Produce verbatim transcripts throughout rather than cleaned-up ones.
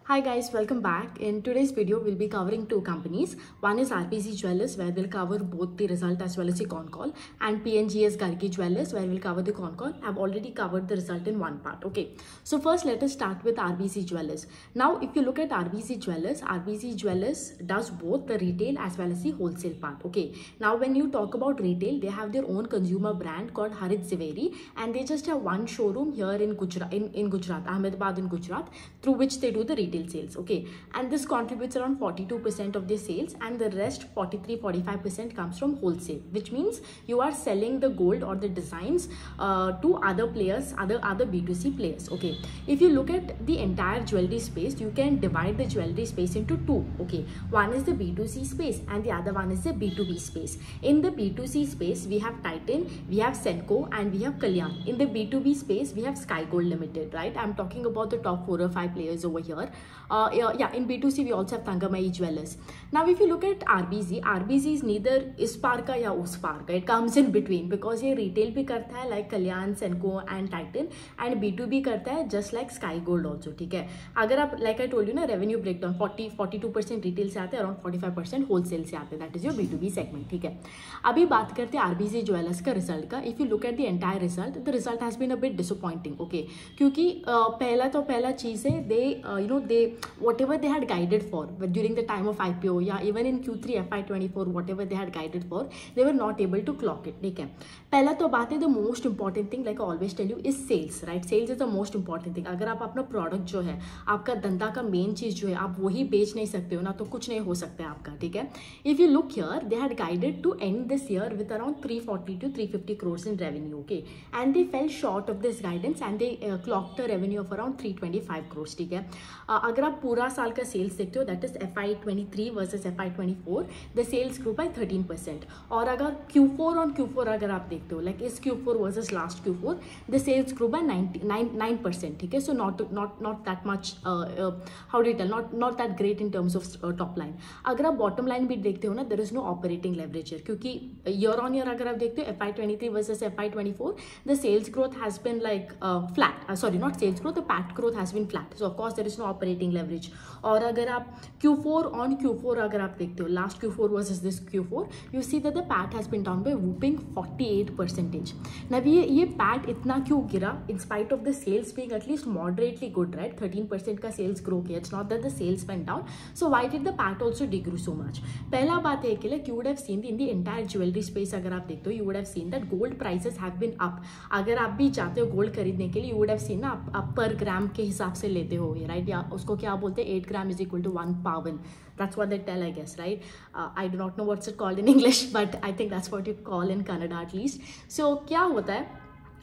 Hi guys, welcome back. In today's video, we'll be covering two companies. One is R B C Jewellers, where we'll cover both the result as well as the con call, and P N G S Gargi Jewellers, where we'll cover the con call. I've already covered the result in one part. Okay, so first let us start with R B C Jewellers. Now, if you look at R B C Jewellers, R B C Jewellers does both the retail as well as the wholesale part. Okay, now when you talk about retail, they have their own consumer brand called Harit Zaveri, and they just have one showroom here in Gujarat, in, in Gujarat, Ahmedabad in Gujarat, through which they do the retail sales. Okay, and this contributes around forty-two percent of their sales, and the rest forty-three to forty-five percent comes from wholesale, which means you are selling the gold or the designs uh, to other players, other other B two C players. Okay, if you look at the entire jewelry space, you can divide the jewelry space into two. Okay, one is the B two C space and the other one is the B two B space. In the B two C space, we have Titan, we have Senco, and we have Kalyan. In the B two B space, we have Sky Gold Limited, right? I'm talking about the top four or five players over here. Uh, yeah, in B two C we also have Thangamai Jewellers. Now if you look at R B C, R B C is neither is par ka ya us par ka. It comes in between because ये retail भी करता है like Kalyan, Senco and Titan, and B two B करता है just like Sky Gold also. ठीक है, अगर आप like I told you ना revenue breakdown forty forty-two percent retail से आते हैं, around forty-five percent wholesale से आते हैं. That is your B two B segment. ठीक है, अभी बात करते हैं R B C Jewellers का result का. If you look at the entire result, the result has been a bit disappointing. Okay, क्योंकि uh, पहला तो पहला चीज़ है they uh, you know they whatever they had guided for during the time of I P O, yeah, even in Q three F Y twenty-four, whatever they had guided for, they were not able to clock it. ठीक है, पहला तो बात है, the most important thing like I always tell you is sales, right? Sales is the most important thing. अगर आप अपना product जो है, आपका धंधा का main चीज़ जो है, आप वही बेच नहीं सकते हो ना, तो कुछ नहीं हो सकता है आपका. ठीक है, if you look here, they had guided to end this year with around three forty to three fifty crores in revenue. Okay, and they fell short of this guidance and they uh, clocked a revenue of around three twenty-five crores. ठीक है, uh, अगर आप पूरा साल का sales देखते हो, that is F Y twenty-three versus F Y twenty-four, the sales grow by thirteen percent. और अगर Q four on Q four अगर आप देखते हो, लाइक इस Q four versus last Q four, the sales grow by nine percent. ठीक है, so not not not that much, how do you tell, not not that great in terms of top line. अगर आप bottom line भी देखते हो ना, there is no operating leverage, क्योंकि year on year अगर आप देखते हो F Y twenty-three versus F Y twenty-four, the sales growth has been like flat, sorry not sales growth, the PAT growth has been flat. So of course there is no operating leverage. और अगर आप Q four on Q four अगर आप देखते हो, last Q four versus this Q four, you see that the P A T has been down by whooping forty-eight percent. now ये ये P A T इतना क्यों गिरा, in spite of the sales being at least moderately good, right? thirteen percent का sales grow किया, it's not that the sales went down. so why did the P A T also decrease so much? पहला बात है कि like you would have seen in the entire jewelry space अगर आप देखते हो, you would have seen that gold prices have been up. अगर आप भी चाहते हो गोल्ड खरीदने के लिए, you would have seen ना, आप, आप पर ग्राम के हिसाब से लेते हो, राइट? या उसको क्या बोलते हैं, eight gram is equal to one pavan. That's what they tell, I guess, right? Uh, I do not know what's it called in English, but I think that's what you call in Kannada at least. So क्या होता है,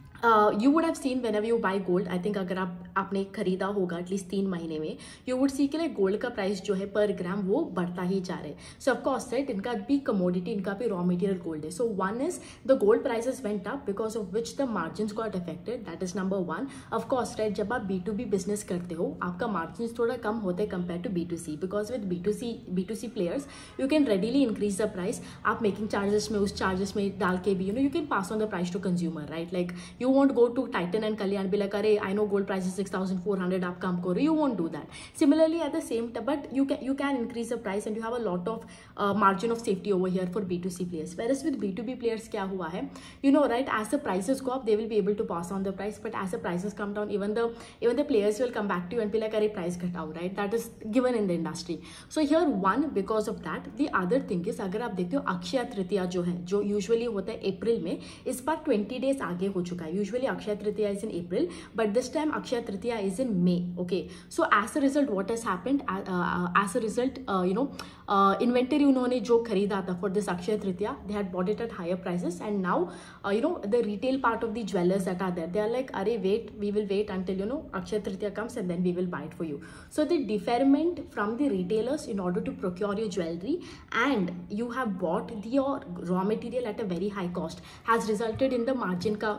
you would have seen whenever you buy gold, I think अगर आप आपने खरीदा होगा at least तीन महीने में, यू वुड सी के लिए गोल्ड का प्राइस जो है पर ग्राम वो बढ़ता ही जा रहा है. सो ऑफकोर्स राइट, इनका भी कमोडिटी, इनका भी रॉ मटेरियल गोल्ड है. So one is the gold prices went up because of which the margins got affected. That is number one. Of course right, जब आप बी टू बी बिजनेस करते हो, आपका मार्जिन थोड़ा कम होता है compare to B to C, because with B to C B to C players you can readily increase the price. आप मेकिंग चार्जेस में उस चार्जेस में डाल के भी you know you can pass on the price to consumer, right? Like you want go to Titan and Kalyan be like, "Arey, I know gold price is six thousand four hundred, आप काम करो." You won't do that. Similarly, at the same time, but you can you can increase the price and you have a lot of uh, margin of safety over here for B two C players. Whereas with B two B players, क्या हुआ है? You know, right? As the prices go up, they will be able to pass on the price. But as the prices come down, even the even the players will come back to you and be like, "Arey, price घटाओ," right? That is given in the industry. So here, one because of that. The other thing is, अगर आप देखते हो अक्षय तृतीया जो है, जो usually होता है अप्रैल में, इस बार twenty days आगे हो चुका है. Usually Akshaya Tritiya is in April, but this time Akshaya Tritiya is in May. Okay, so as a result, what has happened? Uh, uh, as a result, uh, you know, uh, inventory उन्होंने जो खरीदा था for this Akshaya Tritiya, they had bought it at higher prices, and now, uh, you know, the retail part of the jewelers that are there, they are like, "Arey, wait, we will wait until you know Akshaya Tritiya comes, and then we will buy it for you." So the deferment from the retailers in order to procure your jewelry, and you have bought the, your raw material at a very high cost, has resulted in the margin का contraction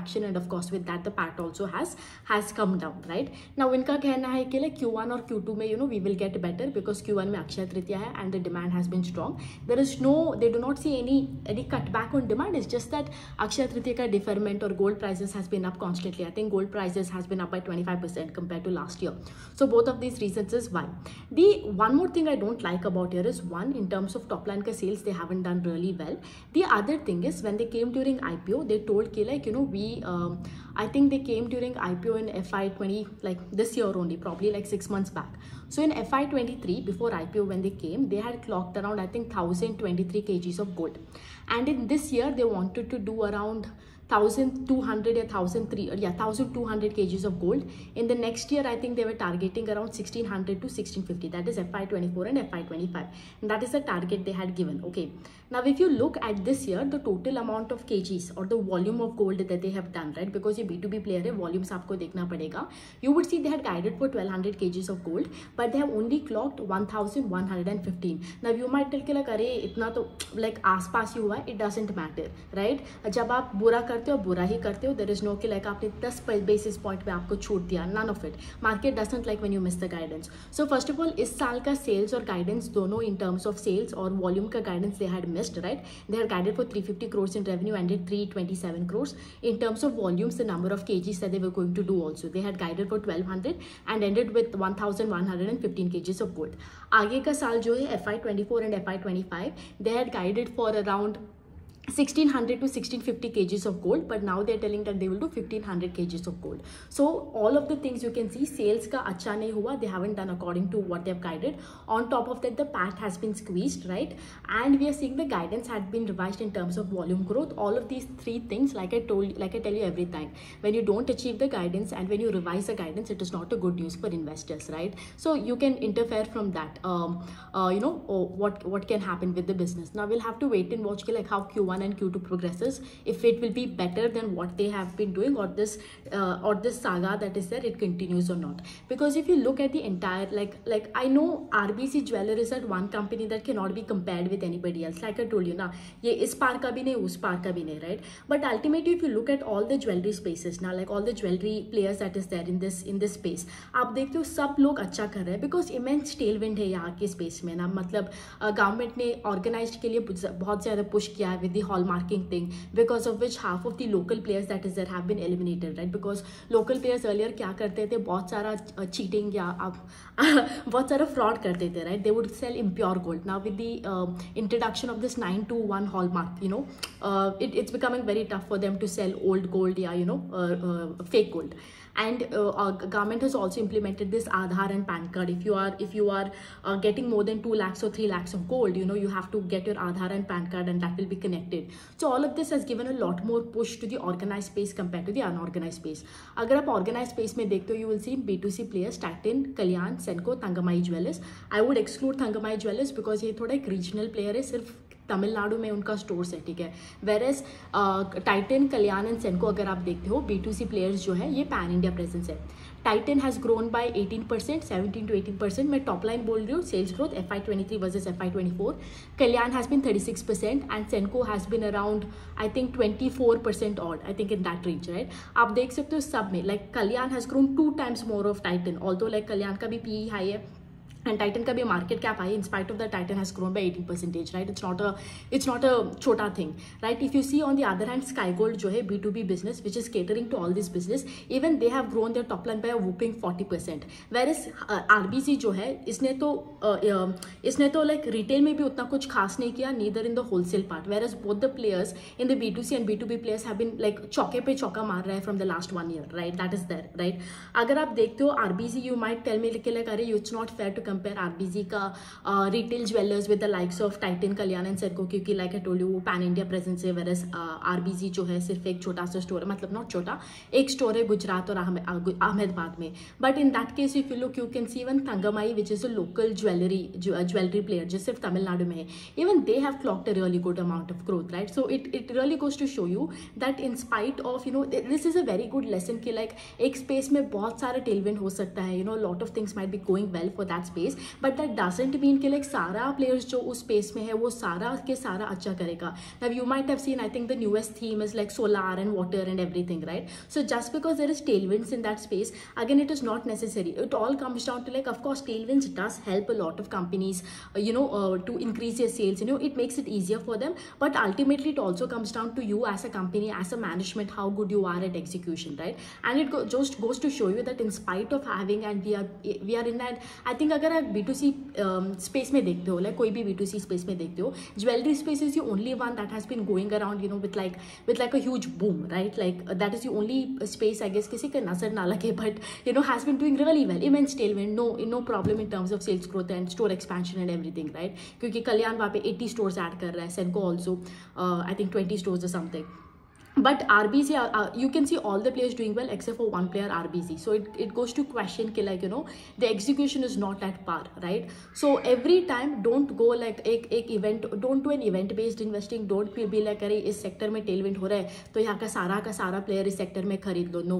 traction, and of course with that the P A T also has has come down, right? Now इनका कहना है कि like Q one और Q two में you know we will get better because Q one में अक्षय तृतीया है and the demand has been strong. There is no, they do not see any any cutback on demand. It's just that Akshaya Tritiya का deferment or gold prices has been up constantly. I think gold prices has been up by twenty-five percent compared to last year. So both of these reasons is why. The one more thing I don't like about here is, one, in terms of top line ka sales they haven't done really well. The other thing is when they came during I P O, they told ki like you know we um, I think they came during I P O in F Y twenty, like this year only, probably like six months back. So in F Y twenty-three, before I P O when they came, they had clocked around I think one thousand twenty-three kgs of gold, and in this year they wanted to do around one thousand two hundred or one thousand three yeah one thousand two hundred kgs of gold. In the next year I think they were targeting around sixteen hundred to sixteen fifty, that is F Y twenty-four and F Y twenty-five, and that is the target they had given. Okay, now if you look at this year, the total amount of kgs or the volume of gold that they have done, right, because ये B two B player है, volumes आपको देखना पड़ेगा, you would see they had guided for twelve hundred kgs of gold, but they have only clocked one thousand one hundred fifteen. Now you might tell कि like अरे इतना तो like आस पास ही हुआ है, it doesn't matter, right? जब आप बुरा करते हो बुरा ही करते हो, देयर इज नो कि लाइक आपने ten बेसिस पॉइंट पे आपको छूट दिया, none of it. Market doesn't like when you miss the guidance. So first of all इस साल का सेल्स और गाइडेंस दोनों इन टर्म्स ऑफ सेल्स और वॉल्यूम का guidance they had missed, right? They had guided for three hundred fifty crores in revenue and did three hundred twenty-seven crores. In terms of volumes, the number of kgs that they were going to do also, they had guided for twelve hundred and ended with one thousand one hundred fifteen kgs of gold. आगे का साल जो है F Y twenty-four and F Y twenty-five, they had guided for around sixteen hundred to sixteen fifty kgs of gold, but now they're telling that they will do fifteen hundred kgs of gold. So all of the things you can see, sales का अच्छा नहीं हुआ, they haven't done according to what they've guided. On top of that, the P A T has been squeezed, right? And we are seeing the guidance had been revised in terms of volume growth. All of these three things, like I told, like I tell you every time, when you don't achieve the guidance and when you revise the guidance, it is not a good news for investors, right? So you can interfere from that. Um, uh, you know oh, what what can happen with the business. Now we'll have to wait and watch like how Q one and Q two progresses, if it will be better than what they have been doing, or this uh, or this saga that is there, it continues or not. Because if you look at the entire, like like I know R B C Jeweler is that one company that cannot be compared with anybody else, like I told you ना, ये इस पार का भी नहीं उस पार का भी नहीं, right? But ultimately if you look at all the jewelry spaces now, like all the jewelry players that is there in this in this space, आप देखते हो सब लोग अच्छा कर रहे हैं because immense tailwind है यहाँ के space में ना. मतलब गवर्नमेंट ने ऑर्गेनाइज्ड के लिए बहुत ज़्यादा पुश किया है with the hallmarking thing, because of which half of the local players that is there have been eliminated, right? Because local players earlier क्या करते थे, बहुत सारा cheating या बहुत सारा fraud करते थे, right? They would sell impure gold. Now with the uh, introduction of this nine to one hallmark, you know, uh, it, it's becoming very tough for them to sell old gold, yeah, you know, uh, uh, fake gold. And uh, our government has also implemented this Aadhaar and PAN card. If you are if you are uh, getting more than two lakhs or three lakhs of gold, you know, you have to get your Aadhaar and PAN card, and that will be connected. So all of this has given a lot more push to the organized space compared to the unorganized space. अगर आप organized space में देखते हो, you will see B two C players, Titan, Kalyan, Senco, Thangamai Jewellers. I would exclude Thangamai Jewellers because ये थोड़ा एक regional player है, सिर्फ तमिलनाडु में उनका स्टोर्स है, ठीक है. वेरेस टाइटन, कल्याण एंड सेनको अगर आप देखते हो, बी टू सी प्लेयर्स जो है ये पैन इंडिया प्रेजेंस है. Titan has grown by eighteen percent, seventeen to eighteen percent. मैं टॉप लाइन बोल रही हूँ, sales growth F Y twenty-three versus F Y twenty-four. Kalyan has been thirty-six percent and Senco has been around I think twenty-four percent odd, I think in that range, right? आप देख सकते हो सब में like Kalyan has grown two times more of Titan, although like Kalyan का भी P high है and Titan का भी market cap high. In spite of that, Titan has grown by eighteen percent, right? It's not a it's not a छोटा thing, right? If you see on the other hand, Sky Gold जो है B two B business which is catering to all this business, even they have grown their top line by a whooping forty percent. Whereas uh, R B C जो है इसने तो uh, uh, इसने तो like retail में भी उतना कुछ खास नहीं किया, neither in the wholesale part. Whereas both the players in the B two C and B two B players have been like चौके पे चौका मार रहा है from the last one year, right? That is there, right? अगर आप देखते हो R B C, you might tell me like अरे it's not fair to compare R B C का retail jewellers with the likes of Titan, Kalyan and Senco, क्योंकि like I told you वो pan India presence है. Versus R B C जो है सिर्फ एक छोटा सा स्टोर है, मतलब नॉट छोटा, एक स्टोर है गुजरात और अहमदाबाद में. But in that case if you look, you can see even Thangamayil which is a local jewellery jewellery player जो सिर्फ तमिलनाडु में है, even they have clocked a really good amount of growth, right? So it it really goes to show you that in spite of, you know, this is a very good lesson कि like एक space में बहुत सारा tailwind हो सकता है, you know, lot of things might be going well for that space. Space, but that doesn't mean कि like सारा प्लेयर्स जो उस स्पेस में है वो सारा के सारा अच्छा करेगा. Now you might have seen, I think the newest theme is like solar and water and everything, right? So just because there is tailwinds in that space, again it is not necessary. It all comes down to like, of course tailwinds does help a lot of companies uh, you know uh, to increase their sales, you know, it makes it easier for them, but ultimately it also comes down to you as a company, as a management, how good you are at execution, right? And it go, just goes to show you that in spite of having, and we are we are in that, I think अगर आप B two C um, space में देखते हो, like कोई भी B two C space में देखते हो, jewelry space is the only one that has been going around, you know, with like with like a huge boom, right? Like uh, that is the only space, I guess, किसी का नजर ना लगे, but you know has been doing really well, immense tailwind, no no problem in terms of sales growth and store expansion and everything, right? क्योंकि कल्याण वहाँ पे eighty stores add कर रहा है, Senco also uh, I think twenty stores or something. But R B C, uh, uh, you can see all the players doing well except for one player, R B C. So it, it goes to question कि like, you know, the execution is not at par, right? So every time don't go like एक एक event, don't do an event based investing, don't be like अरे इस sector में tailwind हो रहा है तो यहाँ का सारा का सारा player इस sector में खरीद लो. No,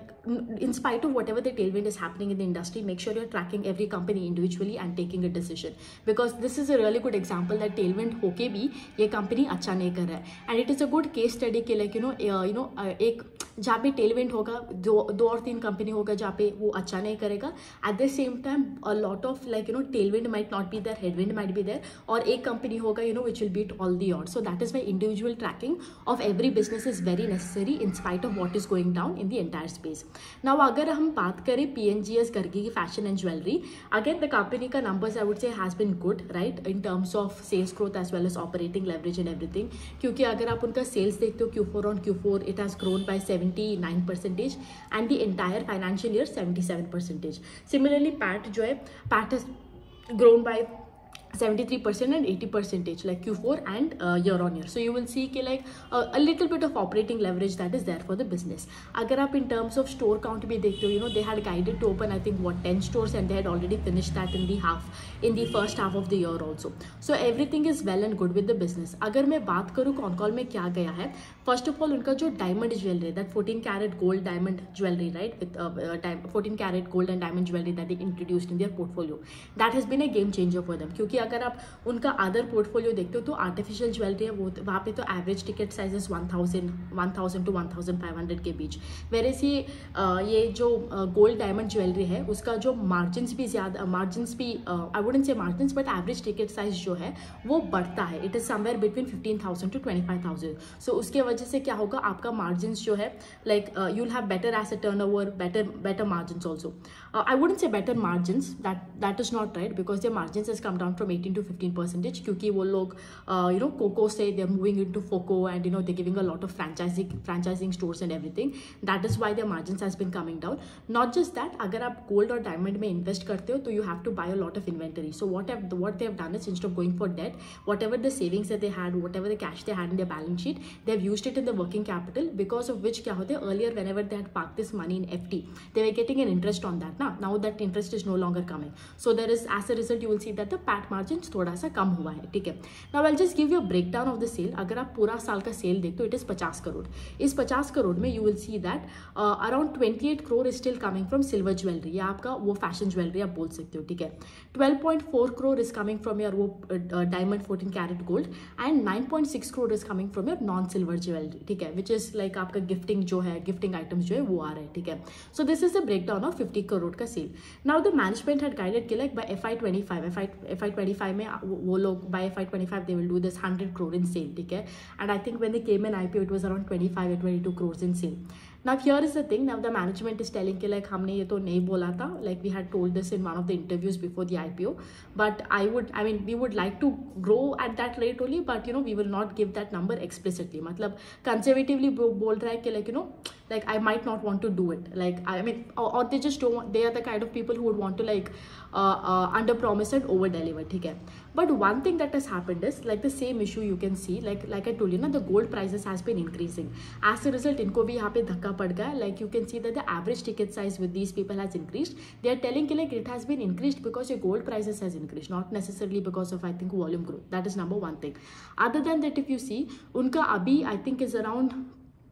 in spite of whatever the tailwind is happening in the industry, make sure you're tracking every company individually and taking a decision, because this is a really good example that tailwind होके भी ये company अच्छा नहीं कर रहा है. And it is a good case study कि like, you know, uh, you know, uh, एक जहाँ पे टेलविंड होगा, दो दो और तीन कंपनी होगा जहाँ पे वो अच्छा नहीं करेगा. At the same time a lot of like, you know, tailwind might not be there, headwind might be there, और एक कंपनी होगा, you know, which will beat all the odd. So that is why individual tracking of every business is very necessary in spite of what is going down in the entire space. Now अगर हम बात करें PNGS Gargi की fashion and jewellery, again the company का numbers I would say has been good, right, in terms of sales growth as well as operating leverage and everything. क्योंकि अगर आप उनका सेल्स देखते हो Q four on Q four, it has grown by seventy-nine percent and the entire financial year seventy-seven percent. Similarly, P A T जो है, P A T has grown by seventy-three percent and eighty percent like Q four and uh, year on year. So you will see कि like uh, a little bit of operating leverage that is there for the business. अगर आप in terms of store count भी देखते हो, you know, they had guided to open I think what ten stores and they had already finished that in the half in the first half of the year also. So everything is well and good with the business. अगर मैं बात करूँ concall में क्या गया है, first of all उनका जो diamond jewelry, that fourteen karat gold diamond jewelry, right, with uh, uh, fourteen karat gold and diamond jewelry that they introduced in their portfolio, that has been a game changer for them. क्योंकि अगर आप उनका other portfolio देखते हो तो artificial jewellery है, वो वहाँ पे तो average ticket sizes one thousand one thousand two one thousand five hundred के बीच, वेरेस ये ये जो गोल्ड डायमंड ज्वेलरी है उसका जो मार्जिन्स भी ज़्यादा, मार्जिन्स भी I wouldn't say margins but average ticket size जो है वो बढ़ता है. It is somewhere between fifteen thousand to twenty five thousand. So उसके वजह से क्या होगा, आपका मार्जिन्स जो है like you will have better asset turnover, better better margins also. I wouldn't say better margins, that that is not right, because the margins has come down from eighteen to fifteen percentage, क्योंकि वो लोग you know COCO so they are moving into FOCO and you know they giving a lot of franchising franchising stores and everything. That is why their margins has been coming down. Not just that, अगर आप gold और diamond में invest करते हो तो you have to buy a lot of inventory. So what have what they have done is instead of going for debt, whatever the savings that they had, whatever the cash they had in their balance sheet, they have used it in the working capital, because of which क्या होते हैं, earlier whenever they had park this money in F D, they were getting an interest on that ना. Now that interest is no longer coming, so there is as a result you will see that the PAT margins थोड़ा सा कम हुआ है. ठीक है, now I will just give you a breakdown of the sale. अगर आप पूरा साल का सेल देखते हो, इट इज पचास करोड़. इस पचास करोड़ में you will see that around twenty eight crore is still coming from silver jewellery, या आपका वो फैशन ज्वेलरी आप बोल सकते हो. ठीक है, twelve point four crore is coming from your वो diamond fourteen carat gold, and nine point six crore is coming from your non silver jewellery. ठीक है, विच इज लाइक आपका गिफ्टिंग जो है, गिफ्टिंग आइटम्स जो है वो आ रहे हैं. ठीक है, so this is the breakdown of fifty crore का sale. Now the management had guided कि like by F Y twenty five F Y F Y twenty five में वो लोग by F Y twenty five they will do this one hundred crore in sale. ठीक है, and I think when they came in I P O it was around twenty-five or twenty-two crores in sale. Now here is the thing, now the management is telling कि like हमने ये तो नहीं बोला था, like we had told this in one of the interviews before the I P O, but I would I mean we would like to grow at that rate only, but you know we will not give that number explicitly. मतलब conservatively बोल रहा है कि like you know like I might not want to do it, like I mean or, or they just don't want, they are the kind of people who would want to like uh, uh, under promise and over deliver. ठीक है, but one thing that has happened is like the same issue you can see like like I told you ना, the gold prices has been increasing. As a result इनको भी यहाँ पे धक्का पड़ गया. Like you can see that the average ticket size with these people has increased. They are telling कि like it has been increased because your gold prices has increased, not necessarily because of I think volume growth. That is number one thing. Other than that, if you see उनका अभी I think is around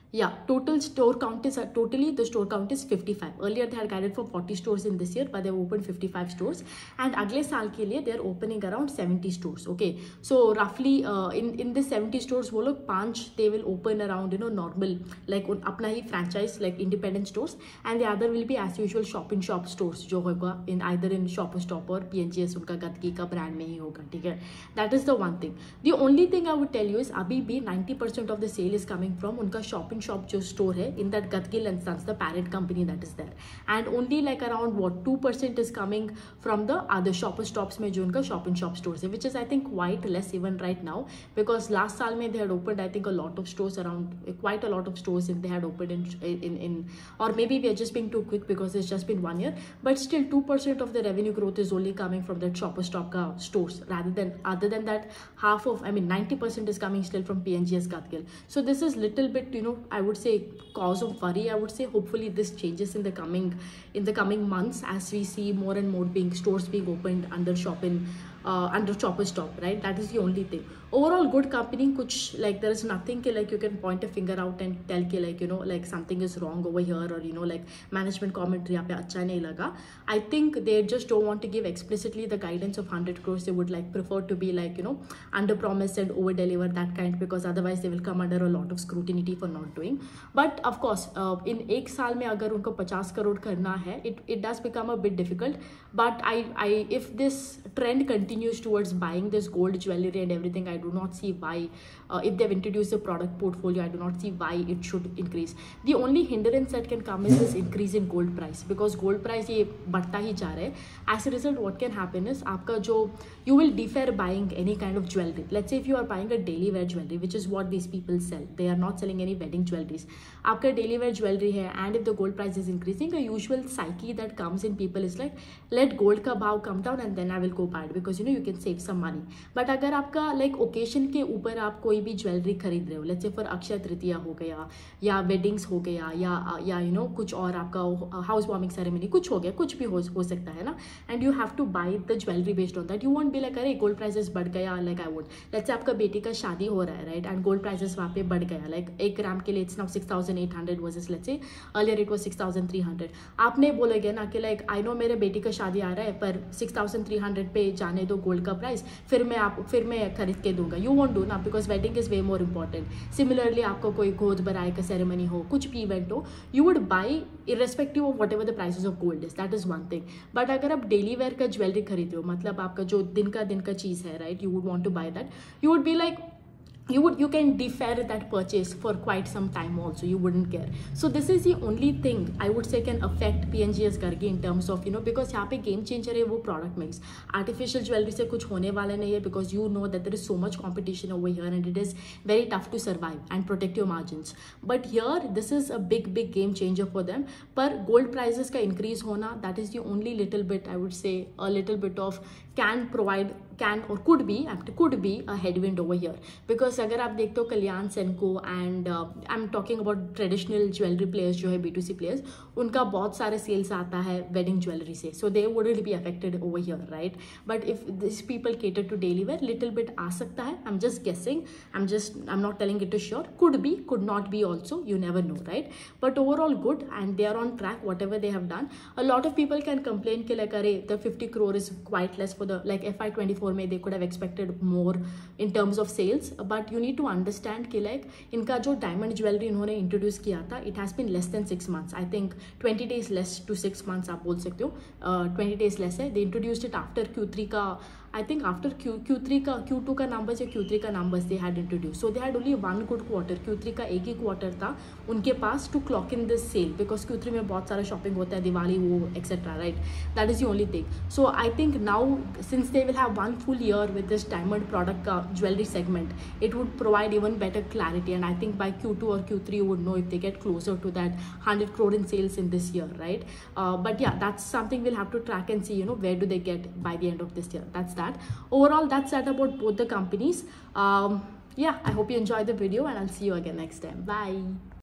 Yeah, total store count is uh, totally the store count is fifty-five. Earlier they had guided for forty stores in this year, but they've opened fifty-five stores. And अगले साल के लिए they are opening around seventy stores. Okay, so roughly uh, in in the seventy stores वो लोग पांच they will open around you know normal like उन अपना ही franchise like independent stores, and the other will be as usual shop in shop stores जो होगा in either in Shoppers Stop और P N G S उनका गदगी का brand में ही होगा. ठीक है, that is the one thing. The only thing I would tell you is अभी भी ninety percent of the sale is coming from उनका shop in shop जो store है in that Gadgil and Sons, the parent company that is there, and only like around what two percent is coming from the other Shoppers Stops में जो उनका shop in shop stores है, which is I think quite less even right now, because last साल में they had opened I think a lot of stores around quite a lot of stores and they had opened in in in or maybe we are just being too quick because it's just been one year, but still two percent of the revenue growth is only coming from that Shoppers Stop ka stores, rather than other than that half of I mean ninety percent is coming still from P N G S Gadgil. So this is little bit you know I would say cause of worry. I would say hopefully this changes in the coming in the coming months as we see more and more being stores being opened under shop in uh, under Shoppers Stop, right? That is the only thing. Overall good company, kuch like there is nothing ke, like you can point a finger out and tell ke, like you know like something is wrong over here, or you know like management commentary यहाँ पे अच्छा नहीं लगा. I think they just don't want to give explicitly the guidance of one hundred crores. They would like prefer to be like you know under promise and over deliver that kind, because otherwise they will come under a lot of scrutiny for not doing. But of course uh, in एक साल में अगर उनको पचास करोड़ करना है, it it does become a bit difficult. But I I if this trend continues towards buying this gold jewelry and everything, I do not see why uh, if they've introduced a product portfolio, I do not see why it should increase. The only hindrance that can come is this increase in gold price, because gold price ये बढ़ता ही जा रहा है. As a result what can happen is आपका जो you will defer buying any kind of jewelry. Let's say if you are buying a daily wear jewelry, which is what these people sell, they are not selling any wedding jewelries. आपका daily wear jewelry है, and if the gold price is increasing, a usual psyche that comes in people is like let gold का भाव come down and then I will go buy it, because you know you can save some money. But अगर आपका like occasion के ऊपर आप कोई भी jewellery खरीद रहे हो, let's say for Akshaya Tritiya हो गया या weddings हो गया या या you know कुछ और आपका हाउस वार्मिंग सेरेमनी कुछ हो गया, कुछ भी हो हो सकता है ना, and you have to buy the jewelry based on that. You won't be like अरे gold prices बढ़ गया, like I would let's say आपका बेटी का शादी हो रहा है, right, and gold prices वहाँ पे बढ़ गया, like एक ग्राम के लिए it's now six thousand eight hundred versus let's say earlier it was six thousand three hundred. आपने बोलोगे ना कि like I know मेरे बेटी का शादी आ रहा है पर six thousand three hundred पे जाने दो गोल्ड का प्राइस, फिर मैं आप फिर मैं खरीद के दूंगा. You won't do ना, because wedding is way more important. Similarly आपको कोई गोद भराई का सेरेमनी हो, कुछ भी इवेंट हो, you would buy irrespective of whatever the prices of gold is. That is one thing. But अगर आप डेली वेयर का ज्वेलरी खरीद रहे हो, मतलब आपका जो दिन का दिन का चीज़ है, right, you would want to buy that. You would be like you would you can defer that purchase for quite some time also, you wouldn't care. So this is the only thing I would say can affect P N G S Gargi in terms of you know because यहाँ पे game changer है वो product mix. Artificial jewelry से कुछ होने वाला नहीं है, because you know that there is so much competition over here and it is very tough to survive and protect your margins. But here this is a big big game changer for them. पर gold prices का increase होना, that is the only little bit I would say a little bit of can provide can or could be could be a headwind over here, because अगर आप देखते हो Kalyan Senco and I am talking about traditional jewellery players जो है B to C players, उनका बहुत सारे sales आता है वेडिंग ज्वेलरी से, so they wouldn't be affected over here, right. But if this people cater to daily wear, little bit आ सकता है. I am just guessing, I am just I am not telling it is sure. Could be, could not be also, you never know, right. But overall good and they are on track whatever they have done. A lot of people can complain के like अरे the fifty crore is quite less for the like F Y twenty-four में they could have expected more in terms of sales, but you need to understand कि like इनका जो diamond jewellery इन्होंने introduce किया था, it has been less than six months. I think twenty days less to six months आप बोल सकते हो, twenty days less है. They introduced it after Q three का, I think after Q Q3 का Q two का numbers या Q three का numbers they had introduced. So they had only one good quarter. Q three का एक ही quarter था उनके पास to clock in this sale, because Q three में बहुत सारा shopping होता है, दिवाली वो etc, right. That is the only thing. So I think now since they will have one full year with this diamond product का jewelry segment, it would provide even better clarity, and I think by Q two or Q three you would know if they get closer to that one hundred crore in sales in this year, right. Uh, but yeah, that's something we'll have to track and see, you know, where do they get by the end of this year. That's that. Overall, that's that about both the companies. Um, yeah, I hope you enjoyed the video and I'll see you again next time. Bye.